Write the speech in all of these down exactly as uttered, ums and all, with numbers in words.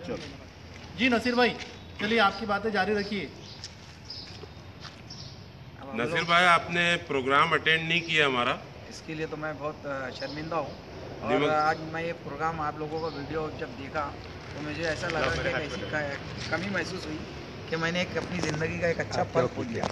चलो जी नसीर भाई, चलिए आपकी बातें जारी रखिए। नसीर भाई, आपने प्रोग्राम अटेंड नहीं किया हमारा, इसके लिए तो मैं बहुत अ, शर्मिंदा हूँ। और दिमाग- आज मैं ये प्रोग्राम आप लोगों का वीडियो जब देखा तो मुझे ऐसा लगा कि एक ऐसी का- कमी महसूस हुई कि मैंने एक अपनी ज़िंदगी का एक अच्छा पल खो दिया।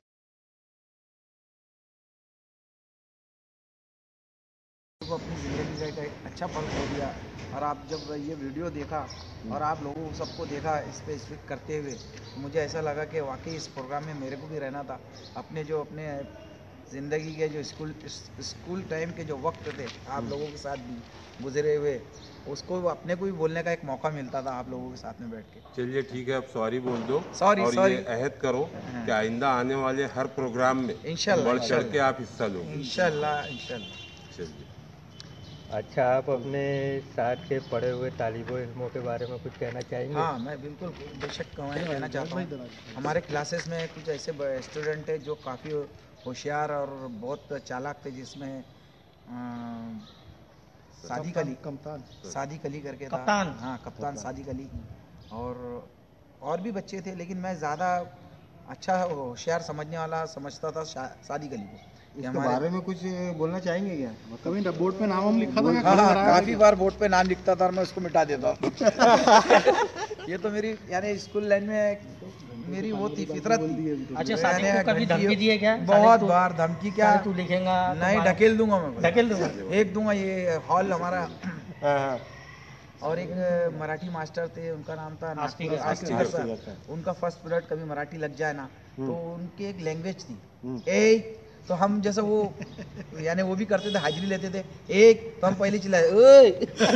को अपनी ज़िंदगी का एक अच्छा पल खो दिया। और आप जब ये वीडियो देखा और आप लोगों सबको देखा इस पे स्पीक करते हुए, तो मुझे ऐसा लगा कि वाकई इस प्रोग्राम में मेरे को भी रहना था। अपने जो अपने ज़िंदगी के जो स्कूल स्कूल टाइम के जो वक्त थे आप लोगों के साथ भी गुजरे हुए, उसको अपने को भी बोलने का एक मौका मिलता था आप लोगों के साथ में बैठ के। चलिए ठीक है, अब सॉरी बोल दो। Sorry, और sorry। ये अहद करो कि आइंदा आने वाले हर प्रोग्राम में इंशाल्लाह, बढ़ चढ़ के इंशाल्लाह। आप हिस्सा लो। इंशाल्लाह इंशाल्लाह। चलिए, अच्छा, आप अपने साथ के पढ़े हुए तालिबो इल्मों के बारे में कुछ कहना चाहेंगे? हाँ, मैं बिल्कुल बेशक मैं कहना चाहता हूँ। हमारे क्लासेस में कुछ ऐसे स्टूडेंट हैं जो काफ़ी होशियार और बहुत चालाक थे, जिसमें अ, सादिक अली सादिक अली करके था। कप्तान। हाँ, कप्तान सादिक अली। और और भी बच्चे थे, लेकिन मैं ज़्यादा अच्छा होशियार समझने वाला समझता था शा- सादिक अली को। कि इसके बारे में कुछ बोलना चाहेंगे क्या? कभी बोर्ड पे नाम हम लिखा था, हाँ, हाँ, काफ़ी बार बोर्ड पे नाम लिखता था और मैं उसको मिटा देता हूँ। ये तो मेरी यानी स्कूल लाइन में मेरी वो थी, फितरत थी। अच्छा, यानी सादिक को कभी घंटी- धमकी दी है क्या? बहुत सादिक, तू- बार धमकी क्या, सादिक, तू लिखेगा तो नहीं मार- ढकेल दूंगा मैं, ढकेल दूंगा। एक दूंगा। ये हॉल हमारा हाँ हाँ और एक मराठी मास्टर थे, उनका नाम था आस्तिकर। आस्तिकर सर। आस्तिकर। उनका फर्स्ट पीरियड कभी मराठी लग जाए ना तो उनकी एक लैंग्वेज थी, हम्म। ए, तो हम जैसे वो यानी वो भी करते थे, हाजिरी लेते थे एक, तो हम पहले चिल्लाए ओए।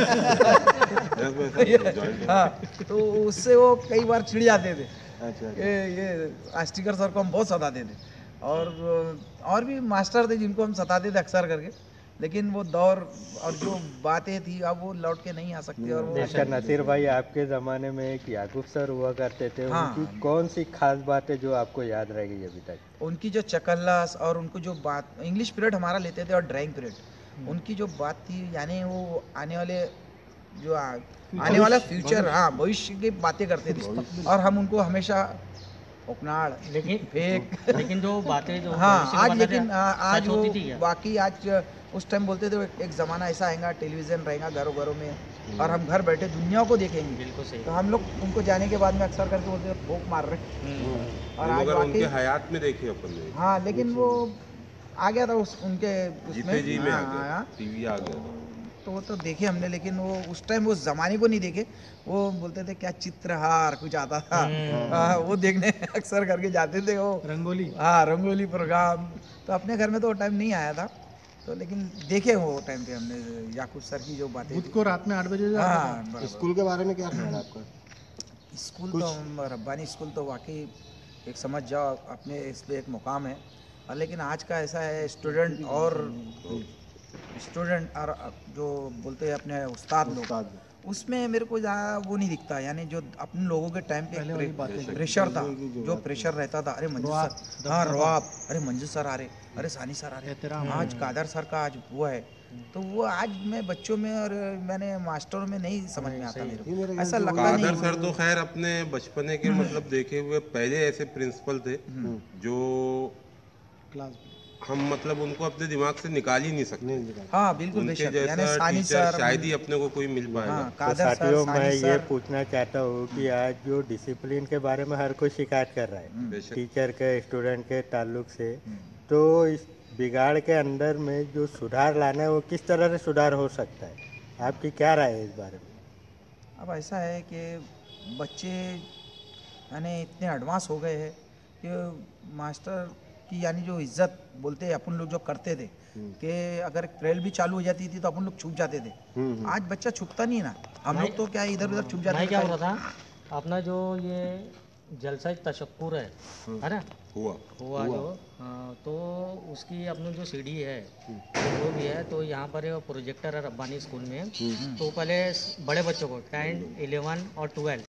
हाँ, तो उससे वो कई बार चिढ़ जाते थे। अच्छा अच्छा। ये ये आस्तिकर सर को हम बहुत सताते थे। और और भी मास्टर थे जिनको हम सताते थे अक्सर करके, लेकिन वो दौर और जो बातें थी अब वो लौट के नहीं आ सकती। और वो अच्छा नसीर भाई, आपके ज़माने में एक याकूब सर हुआ करते थे, हाँ। उनकी कौन सी खास बात है जो आपको याद रहेगी अभी तक? उनकी जो चकल्लास और उनको जो बात, इंग्लिश पीरियड हमारा लेते थे और ड्राइंग पीरियड, उनकी जो बात थी यानी वो आने वाले जो आ, आने वाला फ्यूचर, हाँ भविष्य की बातें करते थे और हम उनको हमेशा उपनाड़ लेकिन फेक। लेकिन जो बातें जो हाँ, भविष्य को आज बताते लेकिन हैं, आ, आज सच वो होती थी क्या? बाकी आज उस टाइम बोलते थे एक, एक ज़माना ऐसा आएगा, टेलीविज़न रहेगा घरों घरों में और हम घर बैठे दुनिया को देखेंगे। बिल्कुल सही। तो हम लोग उनको जाने के बाद में अक्सर करके बोलते थे भोंक मार रहे। और आज मगर वाकई उनके हयात में देखिए अपन ने, हाँ, लेकिन वो आ गया था उस उनके जीते उसमें, जी में आ हाँ, गया, हाँ, टीवी आ गया था। तो वो तो देखे हमने, लेकिन वो उस टाइम वो ज़माने को नहीं देखे। वो बोलते थे क्या चित्रहार कुछ आता था, हाँ, वो देखने अक्सर करके जाते थे वो रंगोली। हाँ, रंगोली प्रोग्राम। तो अपने घर में तो वो टाइम नहीं आया था, तो लेकिन देखे वो टाइम पे हमने याकूब सर की जो बातें बुध थी। को रात में आठ बजे जाता था। हाँ, बराबर। स्कूल के बारे में क्या ख्याल है आपका? स्कूल तो हम- रब्बानी स्कूल तो वाकई एक समझ जाओ अपने इस पे एक मुकाम है। और लेकिन आज का ऐसा है, स्टूडेंट और स्टूडेंट और जो बोलते हैं अपने उस्ताद लोग, उस्ताद। उसमें मेरे को ज़्यादा वो नहीं दिखता। यानी जो अपने लोगों के टाइम पे वाली बातें प्रे, प्रेशर था, की जो जो बात प्रेशर रहता था, अरे मंजू रुआब, सर, हाँ रुआब, अरे मंजू सर आ रहे, अरे सानी सर आ रहे, एहतराम। आज कादर सर का आज हुआ है, तो वो आज मैं बच्चों में और मैंने मास्टरों में नहीं समझ में आता मेरे ये मेरे को, ख्याल ऐसा से लगता कादर नहीं। सर तो खैर अपने बचपने के मतलब देखे हुए पहले ऐसे प्रिंसिपल थे जो क्लास हम मतलब उनको अपने दिमाग से निकाल ही नहीं सकते। नहीं निकाल। हाँ बिल्कुल उनके बेशक, यानी जैसा सानी टीचर सर, शायद ही अपने को कोई मिल पाएगा। हाँ तो कादर सर, साथियों, मैं सानी ये सर, पूछना चाहता हूँ कि आज जो डिसिप्लिन के बारे में हर कोई शिकायत कर रहा है बेशक। टीचर के स्टूडेंट के ताल्लुक से, तो इस बिगाड़ के अंदर में जो सुधार लाना है वो किस तरह से सुधार हो सकता है? आपकी क्या राय है इस बारे में? अब ऐसा है कि बच्चे यानी इतने एडवांस हो गए हैं कि मास्टर की यानी जो इज्जत बोलते हैं अपन लोग जो करते थे कि अगर प्रेल भी चालू हो जाती थी तो अपन लोग छुप जाते थे, आज बच्चा छुपता नहीं ना। हम लोग तो क्या इधर उधर छुप जाते मैं थे। क्या बोल रहा था, अपना जो ये जलसा तशक्कुर है है ना, हुआ हुआ जो, हाँ, तो उसकी अपनी जो सीढ़ी है जो भी है, तो यहाँ पर एक प्रोजेक्टर है रब्बानी स्कूल में। तो पहले बड़े बच्चों को टेन इलेवन और ट्वेल्व